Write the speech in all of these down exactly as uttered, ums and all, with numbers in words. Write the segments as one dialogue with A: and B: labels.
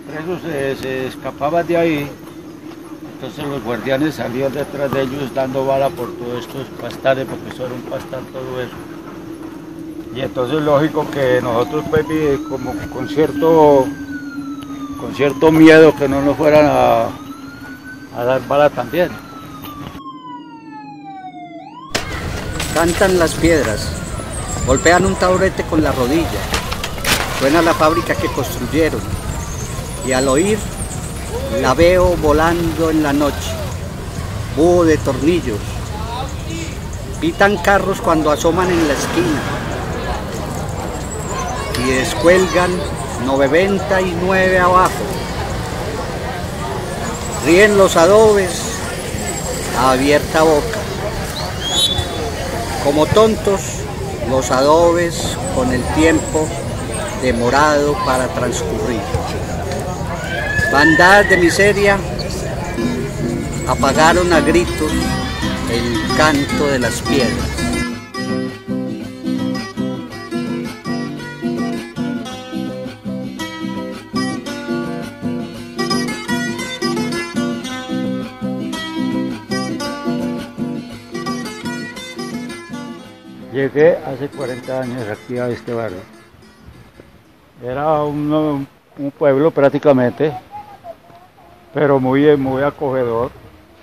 A: presos se, se escapaban de ahí, entonces los guardianes salían detrás de ellos dando bala por todos estos pastares, porque eso era un pastar todo eso. Y entonces lógico que nosotros pues como con cierto, con cierto miedo que no nos fueran a, a dar bala también.
B: Cantan las piedras, golpean un taburete con la rodilla, suena la fábrica que construyeron y al oír la veo volando en la noche, búho de tornillos, pitan carros cuando asoman en la esquina y descuelgan noventa y nueve abajo, ríen los adobes a abierta boca. Como tontos, los adobes con el tiempo demorado para transcurrir. Bandadas de miseria apagaron a gritos el canto de las piedras.
A: Llegué hace cuarenta años aquí a este barrio. Era un, un pueblo prácticamente, pero muy, muy acogedor.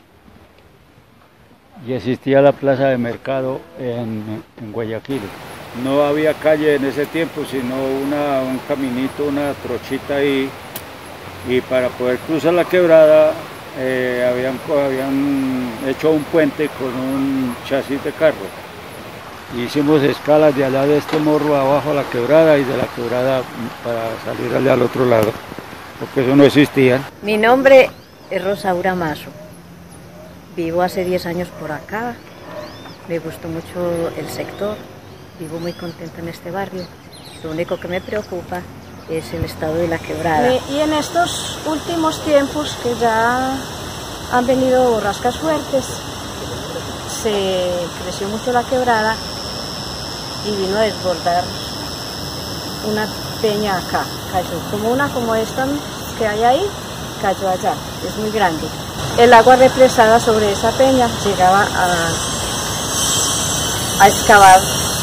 A: Y existía la plaza de mercado en, en Guayaquil. No había calle en ese tiempo, sino una, un caminito, una trochita ahí. Y para poder cruzar la quebrada eh, habían, habían hecho un puente con un chasis de carro. Hicimos escalas de allá de este morro abajo a la quebrada y de la quebrada para salir allá al otro lado, porque eso no existía.
C: Mi nombre es Rosaura Mazo. Vivo hace diez años por acá. Me gustó mucho el sector. Vivo muy contenta en este barrio. Lo único que me preocupa es el estado de la quebrada.
D: Y, y en estos últimos tiempos que ya han venido borrascas fuertes, se creció mucho la quebrada y vino a desbordar una peña acá, cayó como una como esta que hay ahí, cayó allá, es muy grande. El agua represada sobre esa peña llegaba a, a excavar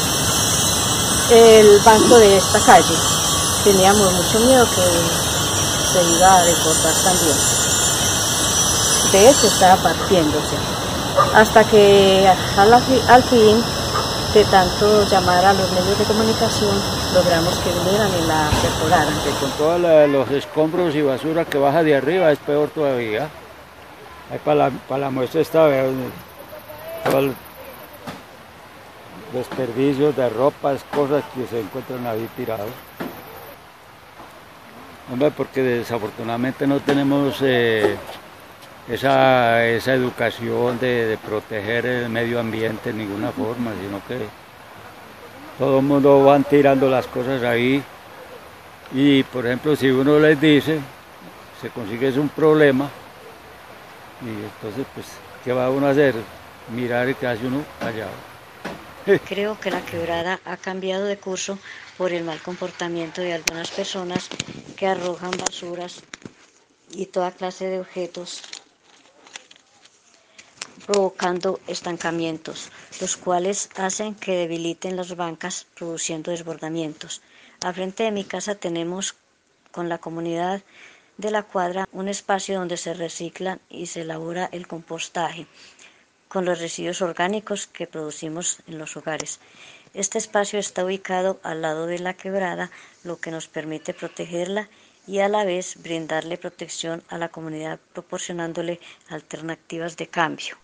D: el banco de esta calle. Teníamos mucho miedo que se iba a desbordar también. De hecho estaba partiéndose. Hasta que al, al fin, de tanto llamar a los medios de comunicación, logramos que vinieran y la perforaran.
A: Que con todos los escombros y basura que baja de arriba es peor todavía. Ahí para la, para la muestra está todos los desperdicios de ropas, cosas que se encuentran ahí tirados. Hombre, porque desafortunadamente no tenemos eh, esa, esa educación de, de proteger el medio ambiente en ninguna forma, sino que todo el mundo van tirando las cosas ahí y por ejemplo si uno les dice, se consigue es un problema y entonces pues ¿qué va uno a hacer? Mirar y quedarse uno callado.
C: Creo que la quebrada ha cambiado de curso por el mal comportamiento de algunas personas que arrojan basuras y toda clase de objetos, provocando estancamientos, los cuales hacen que debiliten las bancas, produciendo desbordamientos. Al frente de mi casa tenemos con la comunidad de la cuadra un espacio donde se recicla y se elabora el compostaje con los residuos orgánicos que producimos en los hogares. Este espacio está ubicado al lado de la quebrada, lo que nos permite protegerla y a la vez brindarle protección a la comunidad proporcionándole alternativas de cambio.